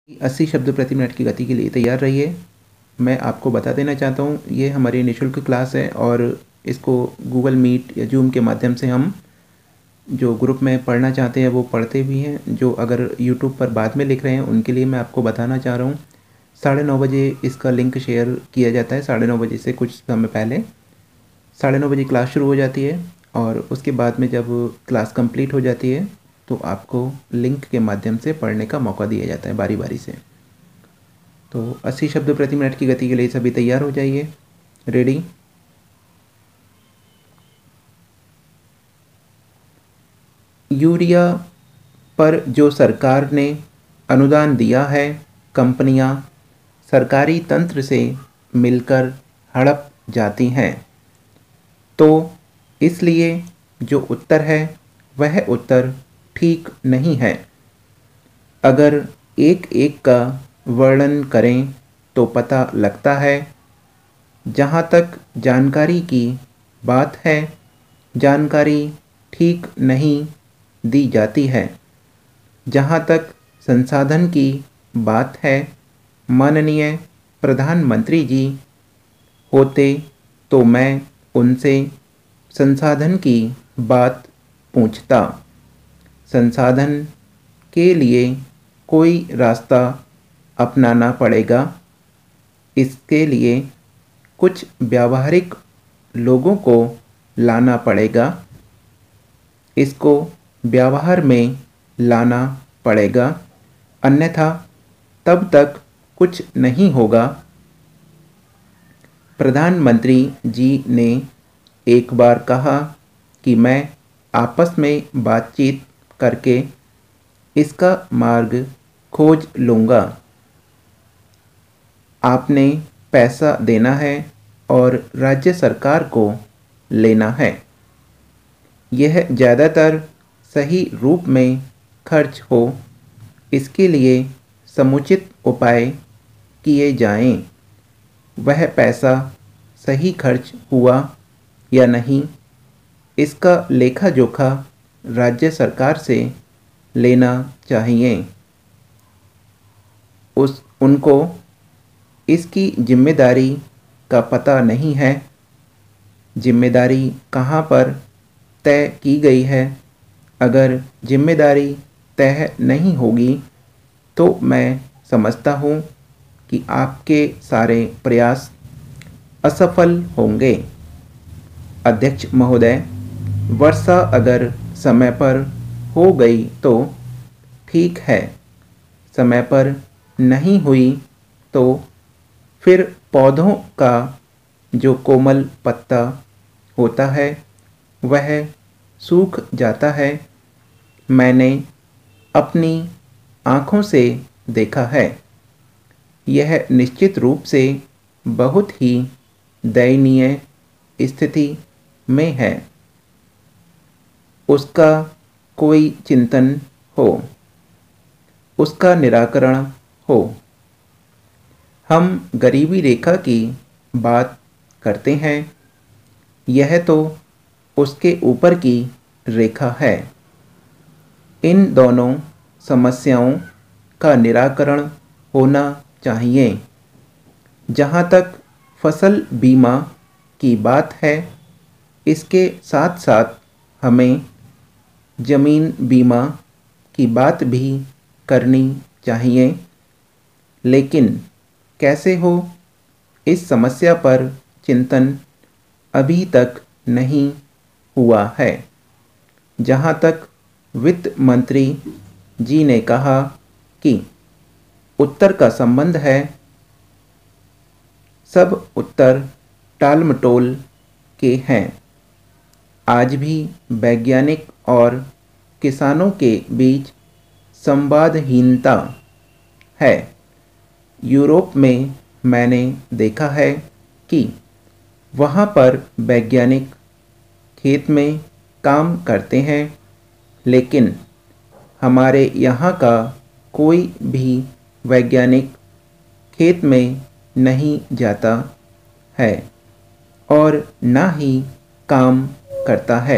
80 शब्द प्रति मिनट की गति के लिए तैयार रहिए। मैं आपको बता देना चाहता हूँ, ये हमारी निःशुल्क क्लास है और इसको गूगल मीट या जूम के माध्यम से हम जो ग्रुप में पढ़ना चाहते हैं वो पढ़ते भी हैं। जो अगर यूट्यूब पर बाद में लिख रहे हैं उनके लिए मैं आपको बताना चाह रहा हूँ, 9:30 बजे इसका लिंक शेयर किया जाता है। 9:30 बजे से कुछ समय पहले 9:30 बजे क्लास शुरू हो जाती है और उसके बाद में जब क्लास कंप्लीट हो जाती है तो आपको लिंक के माध्यम से पढ़ने का मौका दिया जाता है बारी बारी से। तो 80 शब्द प्रति मिनट की गति के लिए सभी तैयार हो जाइए। रेडी। यूरिया पर जो सरकार ने अनुदान दिया है, कंपनियां सरकारी तंत्र से मिलकर हड़प जाती हैं। तो इसलिए जो उत्तर है वह उत्तर ठीक नहीं है। अगर एक एक का वर्णन करें तो पता लगता है, जहाँ तक जानकारी की बात है, जानकारी ठीक नहीं दी जाती है। जहाँ तक संसाधन की बात है, माननीय प्रधानमंत्री जी होते तो मैं उनसे संसाधन की बात पूछता। संसाधन के लिए कोई रास्ता अपनाना पड़ेगा। इसके लिए कुछ व्यावहारिक लोगों को लाना पड़ेगा। इसको व्यवहार में लाना पड़ेगा, अन्यथा तब तक कुछ नहीं होगा। प्रधानमंत्री जी ने एक बार कहा कि मैं आपस में बातचीत करके इसका मार्ग खोज लूँगा। आपने पैसा देना है और राज्य सरकार को लेना है। यह ज़्यादातर सही रूप में खर्च हो, इसके लिए समुचित उपाय किए जाएं। वह पैसा सही खर्च हुआ या नहीं, इसका लेखा जोखा राज्य सरकार से लेना चाहिए। उनको इसकी जिम्मेदारी का पता नहीं है। जिम्मेदारी कहाँ पर तय की गई है? अगर जिम्मेदारी तय नहीं होगी तो मैं समझता हूँ कि आपके सारे प्रयास असफल होंगे। अध्यक्ष महोदय, वर्षा अगर समय पर हो गई तो ठीक है, समय पर नहीं हुई तो फिर पौधों का जो कोमल पत्ता होता है वह सूख जाता है। मैंने अपनी आँखों से देखा है। यह निश्चित रूप से बहुत ही दयनीय स्थिति में है। उसका कोई चिंतन हो, उसका निराकरण हो। हम गरीबी रेखा की बात करते हैं, यह तो उसके ऊपर की रेखा है। इन दोनों समस्याओं का निराकरण होना चाहिए। जहाँ तक फसल बीमा की बात है, इसके साथ साथ हमें ज़मीन बीमा की बात भी करनी चाहिए। लेकिन कैसे हो, इस समस्या पर चिंतन अभी तक नहीं हुआ है। जहाँ तक वित्त मंत्री जी ने कहा कि उत्तर का संबंध है, सब उत्तर टालमटोल के हैं। आज भी वैज्ञानिक और किसानों के बीच संवादहीनता है। यूरोप में मैंने देखा है कि वहाँ पर वैज्ञानिक खेत में काम करते हैं, लेकिन हमारे यहाँ का कोई भी वैज्ञानिक खेत में नहीं जाता है और ना ही काम करता है।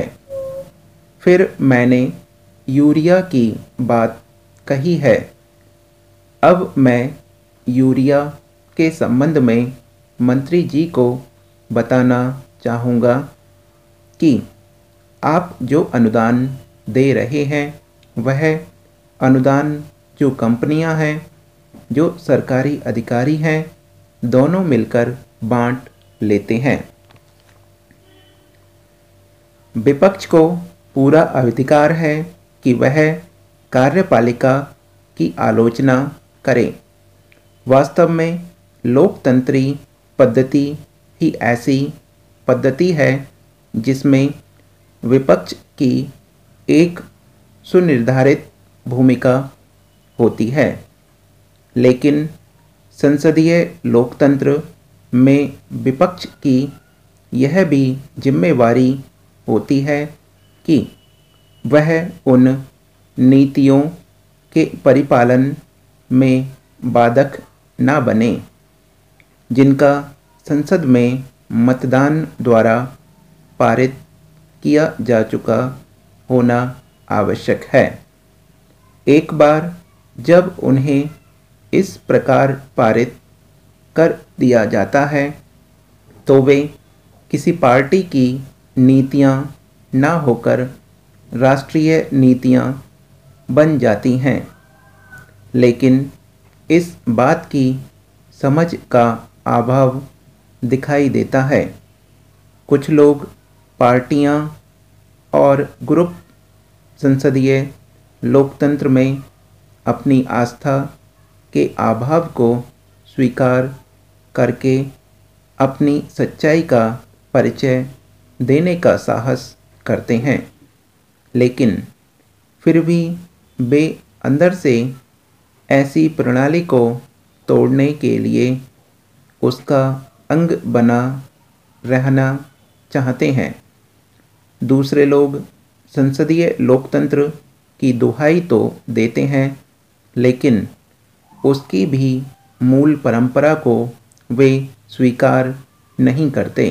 फिर मैंने यूरिया की बात कही है। अब मैं यूरिया के संबंध में मंत्री जी को बताना चाहूँगा कि आप जो अनुदान दे रहे हैं वह अनुदान जो कंपनियां हैं, जो सरकारी अधिकारी हैं, दोनों मिलकर बांट लेते हैं। विपक्ष को पूरा अधिकार है कि वह कार्यपालिका की आलोचना करे। वास्तव में लोकतंत्री पद्धति ही ऐसी पद्धति है जिसमें विपक्ष की एक सुनिर्धारित भूमिका होती है, लेकिन संसदीय लोकतंत्र में विपक्ष की यह भी जिम्मेवारी होती है कि वह उन नीतियों के परिपालन में बाधक न बने जिनका संसद में मतदान द्वारा पारित किया जा चुका होना आवश्यक है। एक बार जब उन्हें इस प्रकार पारित कर दिया जाता है तो वे किसी पार्टी की नीतियां ना होकर राष्ट्रीय नीतियां बन जाती हैं। लेकिन इस बात की समझ का अभाव दिखाई देता है। कुछ लोग पार्टियां और ग्रुप संसदीय लोकतंत्र में अपनी आस्था के अभाव को स्वीकार करके अपनी सच्चाई का परिचय देने का साहस करते हैं, लेकिन फिर भी वे अंदर से ऐसी प्रणाली को तोड़ने के लिए उसका अंग बना रहना चाहते हैं। दूसरे लोग संसदीय लोकतंत्र की दुहाई तो देते हैं, लेकिन उसकी भी मूल परंपरा को वे स्वीकार नहीं करते।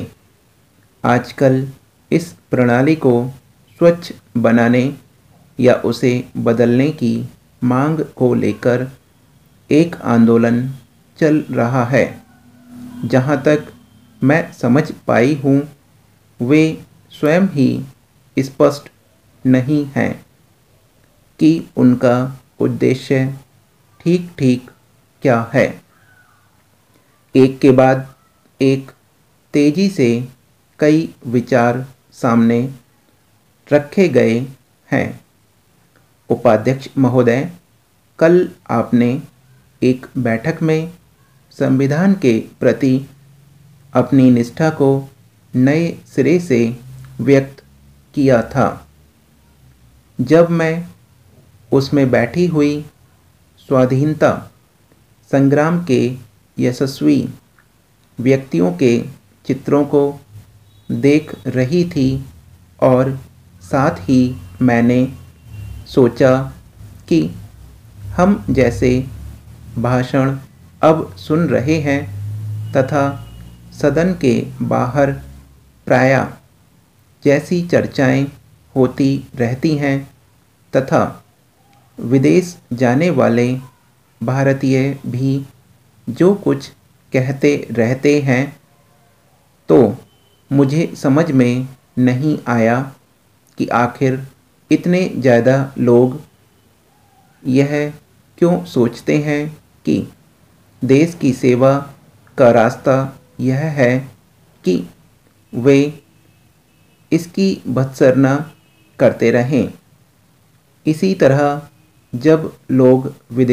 आजकल इस प्रणाली को स्वच्छ बनाने या उसे बदलने की मांग को लेकर एक आंदोलन चल रहा है। जहाँ तक मैं समझ पाई हूँ, वे स्वयं ही स्पष्ट नहीं हैं कि उनका उद्देश्य ठीक ठीक क्या है। एक के बाद एक तेजी से कई विचार सामने रखे गए हैं। उपाध्यक्ष महोदय, कल आपने एक बैठक में संविधान के प्रति अपनी निष्ठा को नए सिरे से व्यक्त किया था। जब मैं उसमें बैठी हुई स्वाधीनता संग्राम के यशस्वी व्यक्तियों के चित्रों को देख रही थी और साथ ही मैंने सोचा कि हम जैसे भाषण अब सुन रहे हैं तथा सदन के बाहर प्रायः जैसी चर्चाएं होती रहती हैं तथा विदेश जाने वाले भारतीय भी जो कुछ कहते रहते हैं, तो मुझे समझ में नहीं आया कि आखिर इतने ज़्यादा लोग यह क्यों सोचते हैं कि देश की सेवा का रास्ता यह है कि वे इसकी भत्सना करते रहें। इसी तरह जब लोग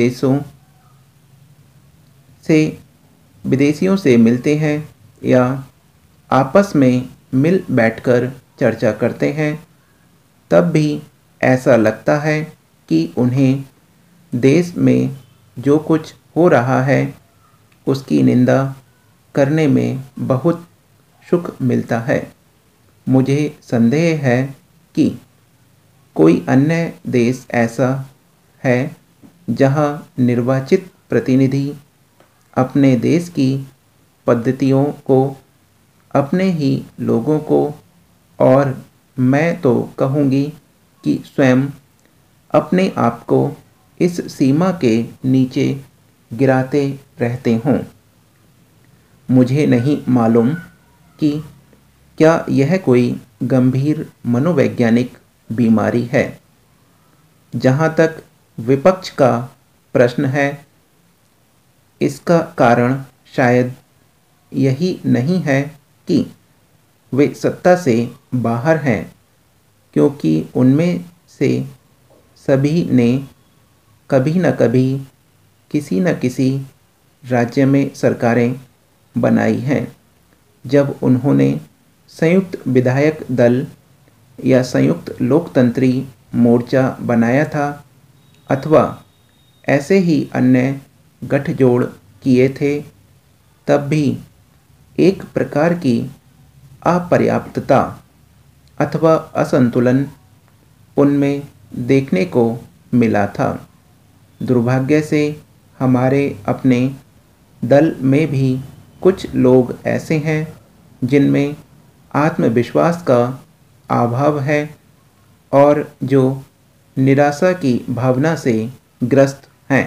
विदेशियों से मिलते हैं या आपस में मिल बैठकर चर्चा करते हैं, तब भी ऐसा लगता है कि उन्हें देश में जो कुछ हो रहा है उसकी निंदा करने में बहुत सुख मिलता है। मुझे संदेह है कि कोई अन्य देश ऐसा है जहां निर्वाचित प्रतिनिधि अपने देश की पद्धतियों को, अपने ही लोगों को और मैं तो कहूँगी कि स्वयं अपने आप को इस सीमा के नीचे गिराते रहते हों। मुझे नहीं मालूम कि क्या यह कोई गंभीर मनोवैज्ञानिक बीमारी है। जहाँ तक विपक्ष का प्रश्न है, इसका कारण शायद यही नहीं है कि वे सत्ता से बाहर हैं, क्योंकि उनमें से सभी ने कभी न कभी किसी न किसी राज्य में सरकारें बनाई हैं। जब उन्होंने संयुक्त विधायक दल या संयुक्त लोकतंत्री मोर्चा बनाया था अथवा ऐसे ही अन्य गठजोड़ किए थे, तब भी एक प्रकार की अपर्याप्तता अथवा असंतुलन उनमें देखने को मिला था। दुर्भाग्य से हमारे अपने दल में भी कुछ लोग ऐसे हैं जिनमें आत्मविश्वास का अभाव है और जो निराशा की भावना से ग्रस्त हैं।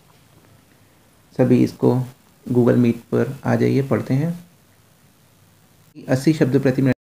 सभी इसको गूगल मीट पर आ जाइए, पढ़ते हैं। 80 शब्द प्रति मिनट